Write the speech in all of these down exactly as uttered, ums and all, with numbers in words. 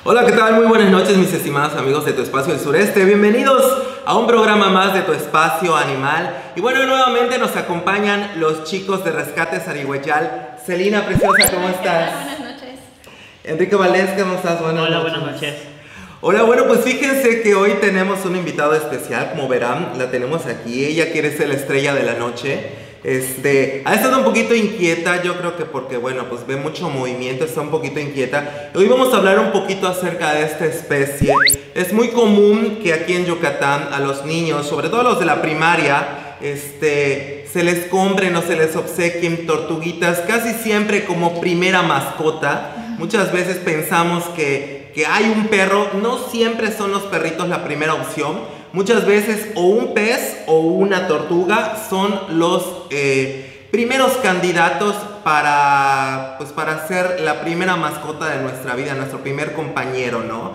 Hola, ¿qué tal? Muy buenas noches, mis estimados amigos de Tu Espacio del Sureste. Bienvenidos a un programa más de Tu Espacio Animal. Y bueno, nuevamente nos acompañan los chicos de Rescate Sarigüeyal. Celina, preciosa, ¿cómo estás? Hola, buenas noches. Enrique Valdés, ¿cómo estás? Buenas Hola, noches. buenas noches. Hola, bueno, pues fíjense que hoy tenemos un invitado especial, como verán, la tenemos aquí. Ella quiere ser la estrella de la noche. Este, ha estado un poquito inquieta, yo creo que porque, bueno, pues ve mucho movimiento, está un poquito inquieta. Hoy vamos a hablar un poquito acerca de esta especie. Es muy común que aquí en Yucatán a los niños, sobre todo a los de la primaria, este, se les compren o se les obsequien tortuguitas casi siempre como primera mascota. Muchas veces pensamos que, que hay un perro, no siempre son los perritos la primera opción. Muchas veces o un pez o una tortuga son los eh, primeros candidatos para, pues, para ser la primera mascota de nuestra vida, nuestro primer compañero, ¿no?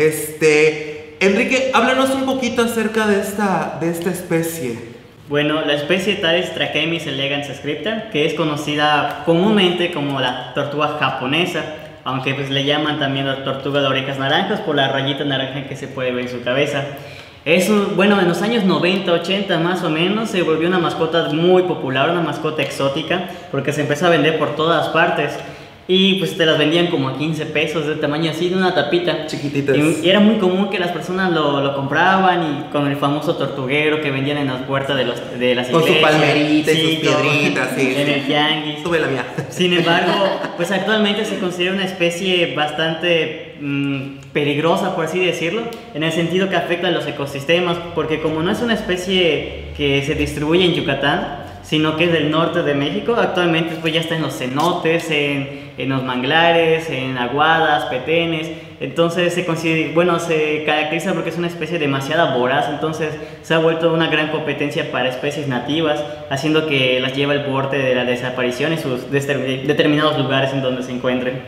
Este, Enrique, háblanos un poquito acerca de esta, de esta especie. Bueno, la especie tal es Trachemys elegans scripta, que es conocida comúnmente como la tortuga japonesa, aunque pues le llaman también la tortuga de orejas naranjas por la rayita naranja que se puede ver en su cabeza. Es un, bueno, en los años noventa, ochenta más o menos se volvió una mascota muy popular, una mascota exótica, porque se empezó a vender por todas partes. Y pues te las vendían como a quince pesos, de tamaño así, de una tapita. Chiquititas. Y, y era muy común que las personas lo, lo compraban y con el famoso tortuguero que vendían en las puertas de, los, de las Con iglesias. su palmerita Sí, y sus todo, piedritas, sí. en sí. el tianguis. Sube la mía. Sin embargo, pues actualmente se considera una especie bastante mmm, peligrosa, por así decirlo, en el sentido que afecta a los ecosistemas, porque como no es una especie que se distribuye en Yucatán, sino que es del norte de México, actualmente pues ya está en los cenotes, en, en los manglares, en aguadas, petenes. Entonces se considera, bueno, se caracteriza porque es una especie demasiado voraz, entonces se ha vuelto una gran competencia para especies nativas, haciendo que las lleve al borde de la desaparición en sus determinados lugares en donde se encuentren.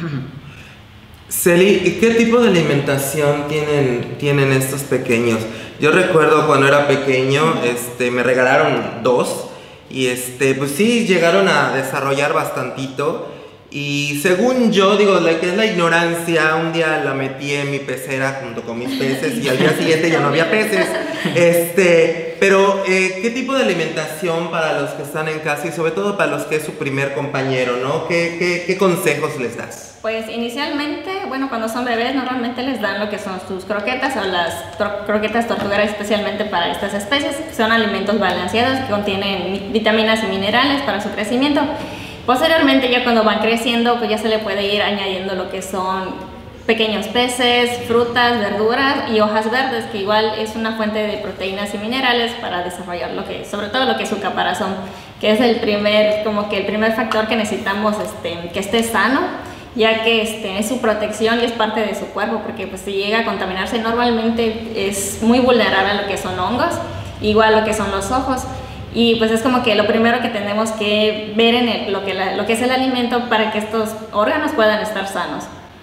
Celi, ¿y qué tipo de alimentación tienen, tienen estos pequeños? Yo recuerdo cuando era pequeño, este, me regalaron dos. Y este, pues sí, llegaron a desarrollar bastantito. Y según yo, digo, la que es la ignorancia, un día la metí en mi pecera junto con mis peces y al día siguiente ya no había peces. Este, pero, eh, ¿qué tipo de alimentación para los que están en casa y sobre todo para los que es su primer compañero, ¿no? ¿Qué, qué, qué consejos les das? Pues inicialmente, bueno, cuando son bebés normalmente les dan lo que son sus croquetas o las croquetas tortugueras especialmente para estas especies. Son alimentos balanceados que contienen vitaminas y minerales para su crecimiento. Posteriormente, ya cuando van creciendo, pues ya se le puede ir añadiendo lo que son pequeños peces, frutas, verduras y hojas verdes, que igual es una fuente de proteínas y minerales para desarrollar lo que, sobre todo lo que es su caparazón, que es el primer, como que el primer factor que necesitamos este, que esté sano, ya que este, es su protección y es parte de su cuerpo, porque pues si llega a contaminarse normalmente es muy vulnerable a lo que son hongos, igual lo que son los ojos. Y pues es como que lo primero que tenemos que ver en el, lo, que la, lo que es el alimento para que estos órganos puedan estar sanos.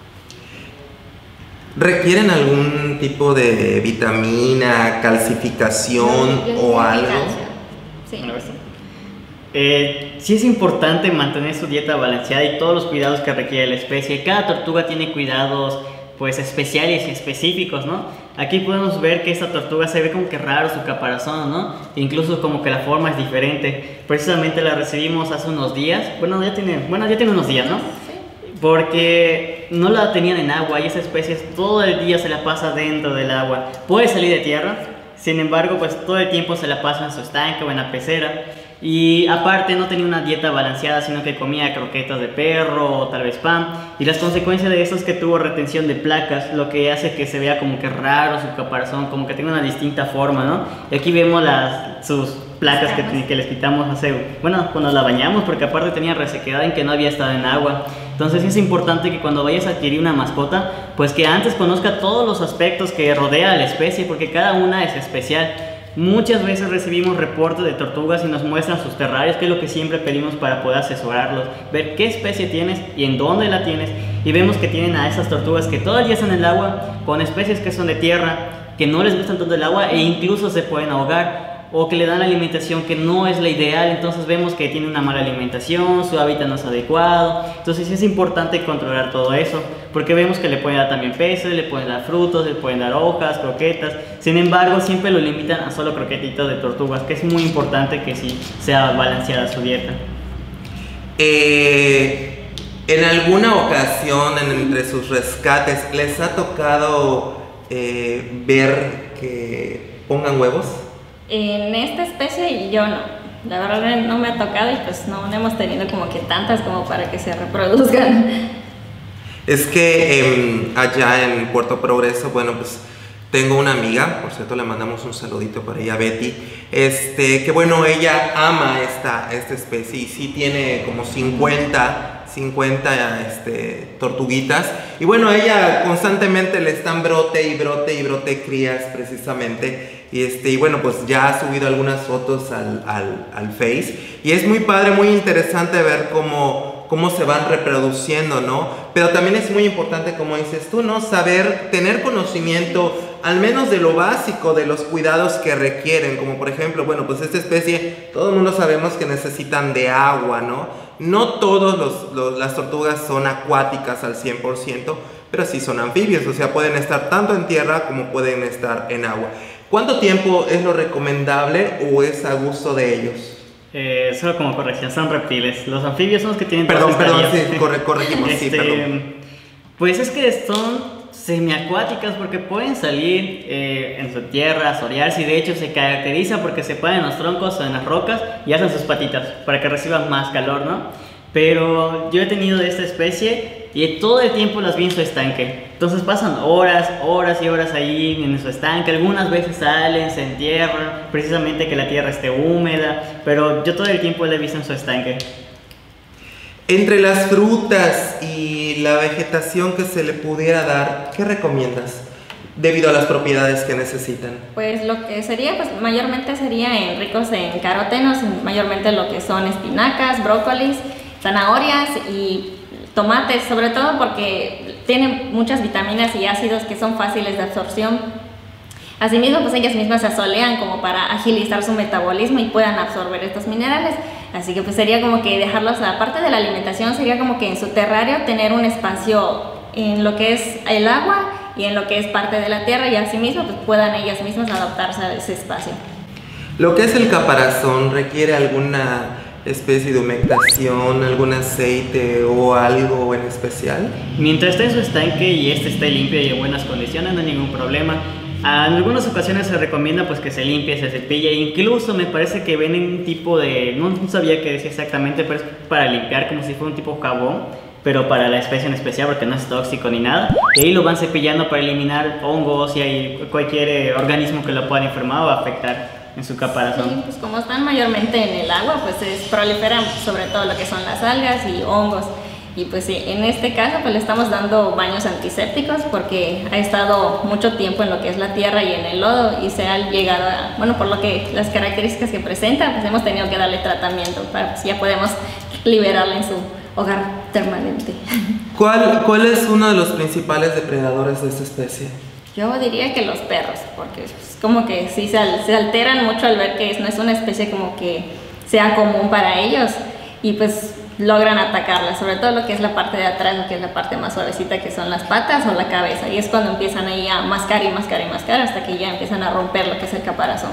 ¿Requieren algún tipo de vitamina, calcificación Yo- yo o diría algo? calcio. Sí. Bueno, ¿ves? Eh, sí es importante mantener su dieta balanceada y todos los cuidados que requiere la especie. Cada tortuga tiene cuidados pues especiales y específicos, ¿no? Aquí podemos ver que esta tortuga se ve como que raro su caparazón, ¿no? Incluso como que la forma es diferente. Precisamente la recibimos hace unos días. Bueno, ya tiene, bueno, ya tiene unos días, ¿no? Porque no la tenían en agua y esa especie todo el día se la pasa dentro del agua. Puede salir de tierra, sin embargo, pues todo el tiempo se la pasa en su estanque o en la pecera. Y aparte no tenía una dieta balanceada, sino que comía croquetas de perro o tal vez pan. Y las consecuencias de eso es que tuvo retención de placas, lo que hace que se vea como que raro su caparazón, como que tenga una distinta forma, ¿no? Y aquí vemos las, sus placas que, que les quitamos hace, bueno, cuando la bañamos, porque aparte tenía resequedad en que no había estado en agua. Entonces es importante que cuando vayas a adquirir una mascota, pues que antes conozca todos los aspectos que rodea a la especie, porque cada una es especial. Muchas veces recibimos reportes de tortugas y nos muestran sus terrarios, que es lo que siempre pedimos para poder asesorarlos, ver qué especie tienes y en dónde la tienes, y vemos que tienen a esas tortugas que todo el día están en el agua, con especies que son de tierra, que no les gusta tanto el agua e incluso se pueden ahogar. o que le dan alimentación que no es la ideal, entonces vemos que tiene una mala alimentación, su hábitat no es adecuado. Entonces es importante controlar todo eso, porque vemos que le pueden dar también peces, le pueden dar frutos, le pueden dar hojas, croquetas. Sin embargo, siempre lo limitan a solo croquetitos de tortugas, que es muy importante que sí sea balanceada su dieta. Eh, en alguna ocasión, en, entre sus rescates, ¿les ha tocado eh, ver que pongan huevos? En esta especie yo no, la verdad no me ha tocado y pues no, no hemos tenido como que tantas como para que se reproduzcan. Es que eh, allá en Puerto Progreso, bueno, pues tengo una amiga, por cierto le mandamos un saludito para ella, Betty, este, que bueno, ella ama esta, esta especie y sí tiene como cincuenta este, tortuguitas, y bueno, ella constantemente le están brote y brote y brote crías precisamente, y este, y bueno, pues ya ha subido algunas fotos al, al, al Face, y es muy padre, muy interesante ver cómo cómo se van reproduciendo, ¿no? Pero también es muy importante, como dices tú, ¿no? Saber, tener conocimiento, al menos de lo básico, de los cuidados que requieren, como por ejemplo, bueno, pues esta especie, todo el mundo sabemos que necesitan de agua, ¿no? No todas los, los, las tortugas son acuáticas al cien por ciento, pero sí son anfibios, o sea, pueden estar tanto en tierra como pueden estar en agua. ¿Cuánto tiempo es lo recomendable o es a gusto de ellos? Eh, solo como corrección, son reptiles. Los anfibios son los que tienen Perdón, todas perdón, estas sí, corre, corregimos, este, sí, perdón. Pues es que son semiacuáticas porque pueden salir eh, en su tierra, sorearse, y de hecho se caracterizan porque se ponen en los troncos o en las rocas y hacen sus patitas para que reciban más calor, ¿no? Pero yo he tenido de esta especie y todo el tiempo las vi en su estanque. Entonces pasan horas, horas y horas ahí en su estanque. Algunas veces salen, se entierran, precisamente que la tierra esté húmeda, pero yo todo el tiempo la he visto en su estanque. Entre las frutas y la vegetación que se le pudiera dar, ¿qué recomiendas? Debido a las propiedades que necesitan. Pues lo que sería, pues mayormente sería en ricos en carotenos, mayormente lo que son espinacas, brócolis, zanahorias y tomates, sobre todo porque tienen muchas vitaminas y ácidos que son fáciles de absorción. Asimismo, pues ellas mismas se asolean como para agilizar su metabolismo y puedan absorber estos minerales. Así que pues sería como que dejarlos, aparte de la alimentación, sería como que en su terrario tener un espacio en lo que es el agua y en lo que es parte de la tierra, y asimismo pues puedan ellas mismas adaptarse a ese espacio. Lo que es el caparazón, ¿requiere alguna especie de humectación, algún aceite o algo en especial? Mientras esté en su estanque y este esté limpio y en buenas condiciones, no hay ningún problema. En algunas ocasiones se recomienda pues que se limpie, se cepille, incluso me parece que ven un tipo de, no, no sabía qué decía exactamente, pero es para limpiar como si fuera un tipo jabón, pero para la especie en especial porque no es tóxico ni nada, y ahí lo van cepillando para eliminar hongos y hay cualquier eh, organismo que lo pueda enfermar o afectar en su caparazón. Sí, pues como están mayormente en el agua, pues es, proliferan sobre todo lo que son las algas y hongos. Y pues sí, en este caso pues le estamos dando baños antisépticos porque ha estado mucho tiempo en lo que es la tierra y en el lodo y se ha llegado a, bueno, por lo que las características que presenta, pues hemos tenido que darle tratamiento para pues ya podemos liberarla en su hogar permanente. ¿Cuál, ¿Cuál es uno de los principales depredadores de esta especie? Yo diría que los perros, porque es como que sí se, al, se alteran mucho al ver que es, no es una especie como que sea común para ellos y pues logran atacarla, sobre todo lo que es la parte de atrás, lo que es la parte más suavecita, que son las patas o la cabeza, y es cuando empiezan ahí a mascar y mascar y mascar hasta que ya empiezan a romper lo que es el caparazón.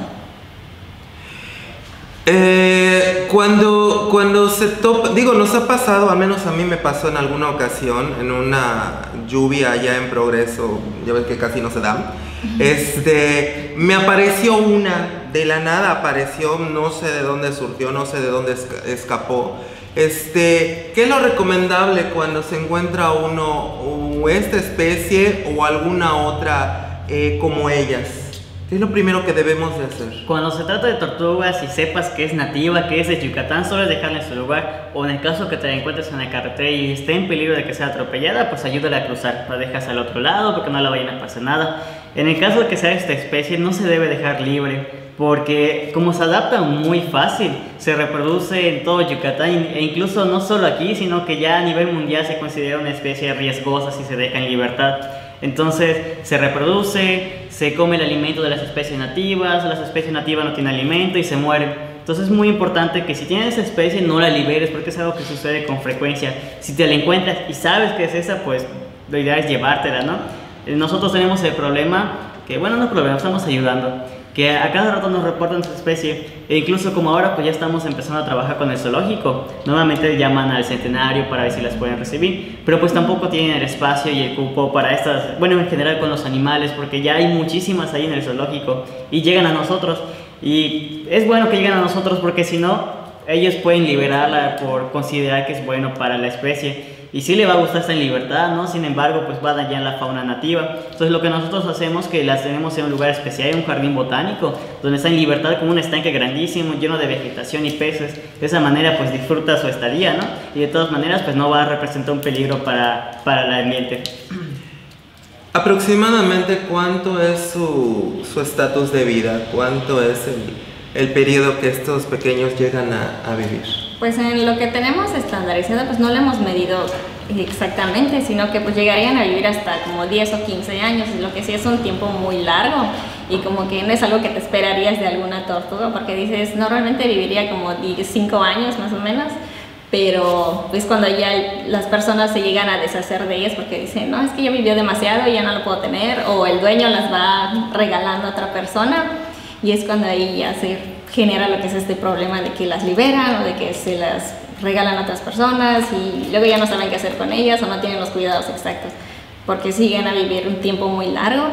Eh, cuando, cuando se topa, digo, nos ha pasado, al menos a mí me pasó en alguna ocasión, en una lluvia allá en Progreso, ya ves que casi no se da, este, me apareció una, de la nada apareció, no sé de dónde surgió, no sé de dónde esca- escapó. Este, ¿qué es lo recomendable cuando se encuentra uno o esta especie o alguna otra eh, como ellas? ¿Qué es lo primero que debemos de hacer? Cuando se trata de tortugas y sepas que es nativa, que es de Yucatán, solo es dejarla en su lugar, o en el caso que te la encuentres en la carretera y esté en peligro de que sea atropellada, pues ayúdala a cruzar, la dejas al otro lado porque no la vayan a pasar nada. En el caso de que sea esta especie, no se debe dejar libre, porque como se adapta muy fácil, se reproduce en todo Yucatán e incluso no solo aquí, sino que ya a nivel mundial se considera una especie riesgosa si se deja en libertad. Entonces se reproduce, se come el alimento de las especies nativas, las especies nativas no tienen alimento y se mueren. Entonces es muy importante que si tienes esa especie no la liberes, porque es algo que sucede con frecuencia. Si te la encuentras y sabes que es esa, pues lo ideal es llevártela, ¿no? Nosotros tenemos el problema, que bueno, no problema, estamos ayudando, que a cada rato nos reportan esa especie, e incluso como ahora pues ya estamos empezando a trabajar con el zoológico, normalmente llaman al centenario para ver si las pueden recibir, pero pues tampoco tienen el espacio y el cupo para estas, bueno, en general con los animales, porque ya hay muchísimas ahí en el zoológico y llegan a nosotros, y es bueno que lleguen a nosotros porque si no, ellos pueden liberarla por considerar que es bueno para la especie. Y sí le va a gustar estar en libertad, ¿no? Sin embargo, pues va a dañar la fauna nativa. Entonces lo que nosotros hacemos es que las tenemos en un lugar especial, en un jardín botánico, donde está en libertad como un estanque grandísimo, lleno de vegetación y peces. De esa manera, pues disfruta su estadía, ¿no? Y de todas maneras, pues no va a representar un peligro para, para el ambiente. ¿Aproximadamente cuánto es su su estatus de vida? ¿Cuánto es el, el periodo que estos pequeños llegan a, a vivir? Pues en lo que tenemos estandarizado, pues no lo hemos medido exactamente, sino que pues llegarían a vivir hasta como diez o quince años, lo que sí es un tiempo muy largo y como que no es algo que te esperarías de alguna tortuga, porque dices, normalmente viviría como cinco años más o menos, pero pues cuando ya las personas se llegan a deshacer de ellas porque dicen, no, es que ya vivió demasiado y ya no lo puedo tener, o el dueño las va regalando a otra persona, y es cuando ahí ya se genera lo que es este problema de que las liberan o de que se las regalan a otras personas y luego ya no saben qué hacer con ellas o no tienen los cuidados exactos porque siguen a vivir un tiempo muy largo.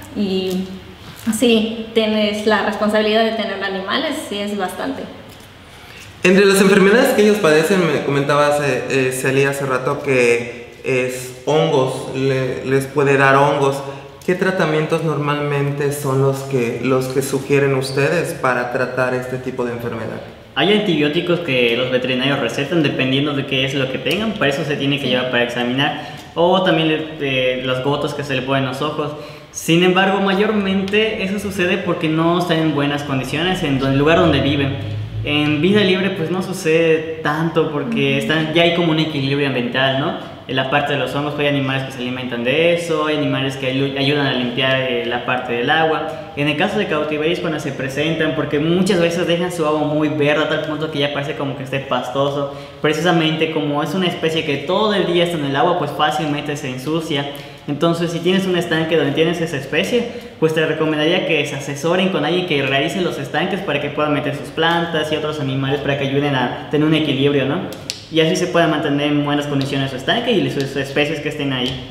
Y sí, tienes la responsabilidad de tener animales, sí es bastante. Entre las enfermedades que ellos padecen, me comentabas eh, eh, Celia hace rato que es hongos, le, les puede dar hongos. ¿Qué tratamientos normalmente son los que, los que sugieren ustedes para tratar este tipo de enfermedad? Hay antibióticos que los veterinarios recetan dependiendo de qué es lo que tengan, para eso se tiene que llevar para examinar, o también eh, las gotas que se le ponen en los ojos. Sin embargo, mayormente eso sucede porque no están en buenas condiciones en el lugar donde viven. En vida libre pues no sucede tanto porque están, ya hay como un equilibrio ambiental, ¿no? En la parte de los hongos pues hay animales que se alimentan de eso, hay animales que ayudan a limpiar eh, la parte del agua. En el caso de cautiverios cuando se presentan, porque muchas veces dejan su agua muy verde a tal punto que ya parece como que esté pastoso, precisamente como es una especie que todo el día está en el agua, pues fácilmente se ensucia. Entonces si tienes un estanque donde tienes esa especie, pues te recomendaría que se asesoren con alguien que realice los estanques para que puedan meter sus plantas y otros animales para que ayuden a tener un equilibrio, ¿no? Y así se pueda mantener en buenas condiciones su estanque y sus especies que estén ahí.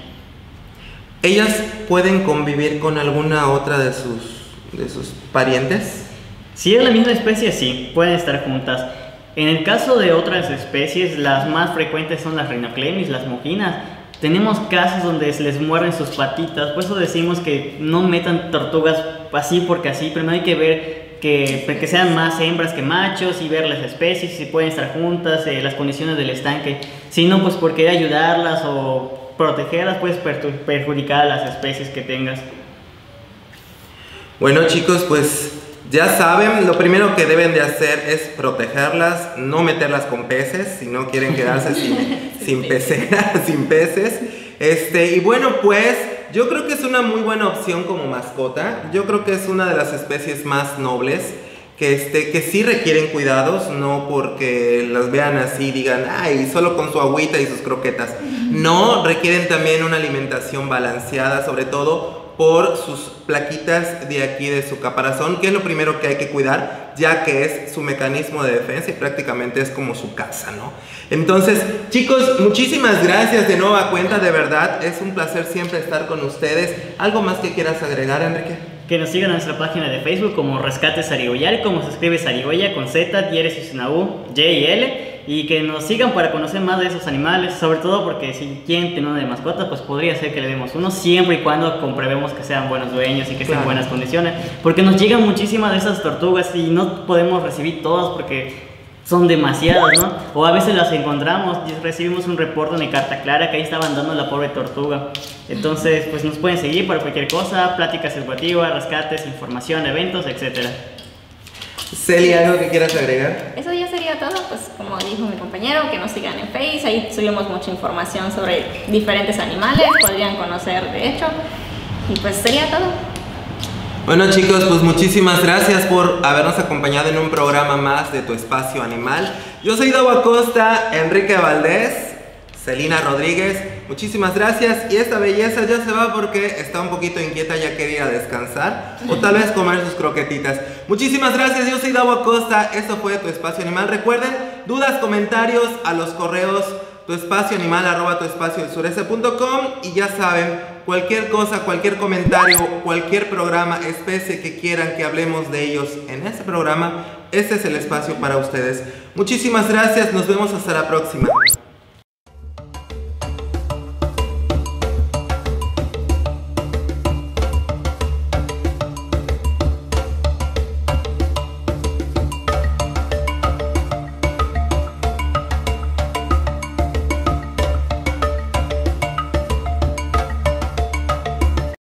¿Ellas pueden convivir con alguna otra de sus, de sus parientes? Si es la misma especie, sí, pueden estar juntas. En el caso de otras especies, las más frecuentes son las Rhinoclemis, las mojinas. Tenemos casos donde se les muerden sus patitas, por eso decimos que no metan tortugas así porque así, primero hay que ver que, que sean más hembras que machos y ver las especies, si pueden estar juntas, eh, las condiciones del estanque. Si no, pues por querer ayudarlas o protegerlas, puedes perjudicar a las especies que tengas. Bueno chicos, pues ya saben, lo primero que deben de hacer es protegerlas, no meterlas con peces, si no quieren quedarse sin, sin peceras, sin peces. Este, y bueno, pues yo creo que es una muy buena opción como mascota. Yo creo que es una de las especies más nobles, que, este, que sí requieren cuidados, no porque las vean así y digan, ay, solo con su agüita y sus croquetas. No, requieren también una alimentación balanceada, sobre todo por sus plaquitas de aquí de su caparazón, que es lo primero que hay que cuidar, ya que es su mecanismo de defensa y prácticamente es como su casa, ¿no? Entonces, chicos, muchísimas gracias de nueva cuenta, de verdad, es un placer siempre estar con ustedes. ¿Algo más que quieras agregar, Enrique? Que nos sigan en nuestra página de Facebook como Rescate Sarigoyal, como se escribe Sarigoya con Z, diéresis y una U, J y L, y que nos sigan para conocer más de esos animales, sobre todo porque si quieren tener una de mascota, pues podría ser que le demos uno, siempre y cuando comprobemos que sean buenos dueños y que estén en buenas condiciones, porque nos llegan muchísimas de esas tortugas y no podemos recibir todas porque son demasiadas, ¿no? O a veces las encontramos y recibimos un reporte en carta clara que ahí estaban dando la pobre tortuga. Entonces, pues nos pueden seguir para cualquier cosa, pláticas educativas, rescates, información, eventos, etcétera. Celi, ¿algo que quieras agregar? Eso ya sería todo, pues como dijo mi compañero, que nos sigan en Face, ahí subimos mucha información sobre diferentes animales, podrían conocer de hecho, y pues sería todo. Bueno chicos, pues muchísimas gracias por habernos acompañado en un programa más de Tu Espacio Animal. Yo soy Davo Acosta, Enrique Valdés, Celina Rodríguez, muchísimas gracias. Y esta belleza ya se va porque está un poquito inquieta, ya quiere ir a descansar o tal vez comer sus croquetitas. Muchísimas gracias, yo soy Davo Acosta, esto fue Tu Espacio Animal. Recuerden, dudas, comentarios a los correos tuespacioanimal arroba tuespacioelsureste punto com, y ya saben, cualquier cosa, cualquier comentario, cualquier programa, especie que quieran que hablemos de ellos en este programa, este es el espacio para ustedes. Muchísimas gracias, nos vemos hasta la próxima.